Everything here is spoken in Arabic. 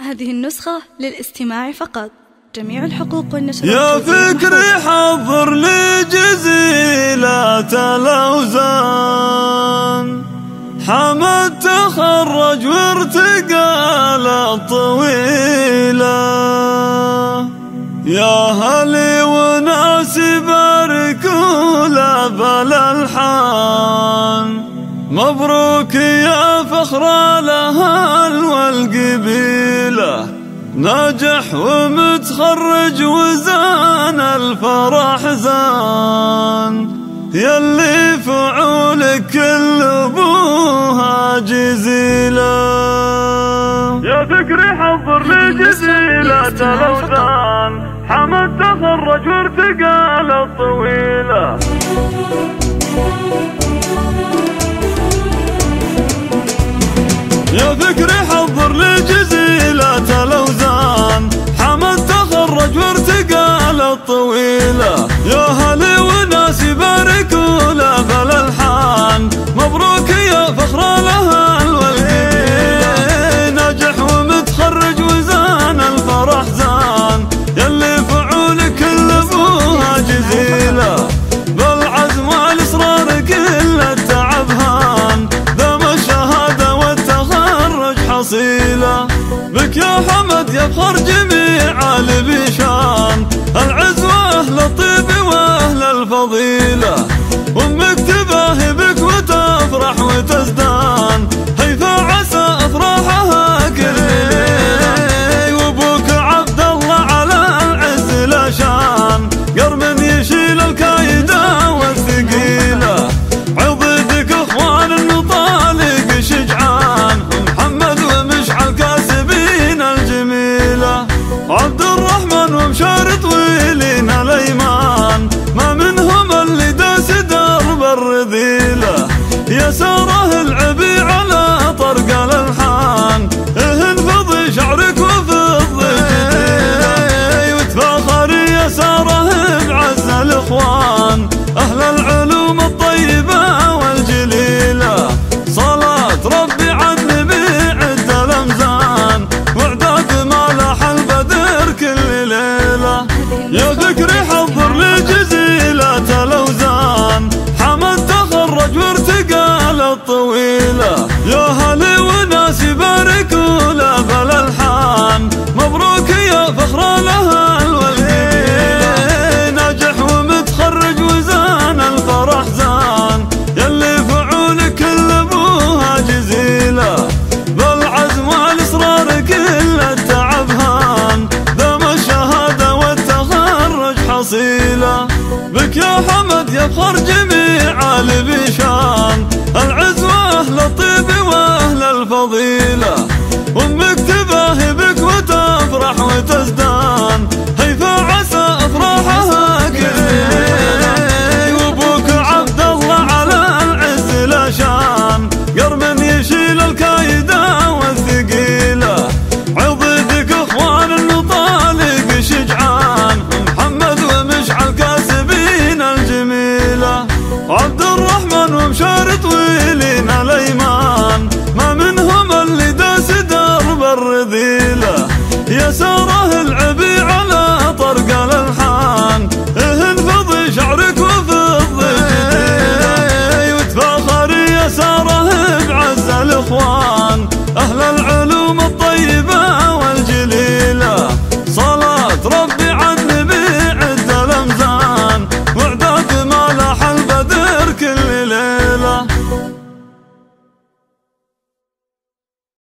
هذه النسخة للاستماع فقط. جميع الحقوق والنشر يا فكري حضر لي جزيلة الأوزان، حمد تخرج وارتقى الطويلة. يا هلي وناس باركوا له بالألحان، مبروك يا فخر الأهل والقبيلة، ناجح ومتخرج وزان الفرح زان، يلي فعولك كل ابوها جزيلة. يا فكري حضر لي جزيلة الأوزان، حمد تخرج وارتقى الطويلة. يا فكري حضر لي جزيلة الأوزان، حمد تخرج وارتقى الطويلة. يا هلي وناس يباركوا له بالألحان، مبروك يا فخر الأهل والقبيلة، ناجح ومتخرج وزان الفرح زان، يلي فعولك كل ابوها جزيلة، بالعزم والإصرار كل التعب هان، ذم الشهادة والتخرج حصيلة. بك يا حمد يفخر جميع البيشان، العز واهل الطيب واهل الفضيلة، وامك تباهي بك وتفرح وتزدان، هيفا عسى افراحها كل، وابوك عبد الله على العز لا شان، قرم يشيل الكايدة والثقيلة، عضدك اخوان النطالق شجعان، محمد ومشعل كاسبين الجميلة، عبد الرحمن ومشار طويلين الايمان، ما منهم اللي داس درب الرذيلة، يا ساره العبي على طرق الالحان، انفضي شعرك وفضي جديلة، وتفاخري يا ساره بعز الاخوان، اهل العلوم الطيبة والجليلة، صلاة ربي عن نبي عد الامزان، وعداد ما لاح البدر كل ليلة. يا فكري حضر لي جزيلة الأوزان، حمد تخرج وارتقى الطويلة. يا هلي وناس يباركوا له بالألحان، مبروك يا فخر الأهل والقبيلة، ناجح ومتخرج وزان الفرح زان، يلي فعولك كل ابوها جزيلة، بالعزم والإصرار كل التعب هان، ذم الشهادة والتخرج حصيلة. بك يا حمد يفخر جميع البيشان، العز واهل الطيب واهل الفضيلة، وامك تباهي بك وتفرح وتزدان، هيفا عسى افراحها كل، وابوك عبد الله على العز لا شان، قرم يشيل الكايدة والثقيلة، عضدك اخوان النطالق شجعان، محمد ومشعل كاسبين الجميلة، عبد الرحمن ومشار طويلين الايمان، ما منهم اللي داس درب الرذيلة، يا ساره العبي على طرق الالحان، انفضي شعرك وفضي جديلة، وتفاخري يا ساره بعز الاخوان، اهل العلوم الطيبة والجليلة، صلاة ربي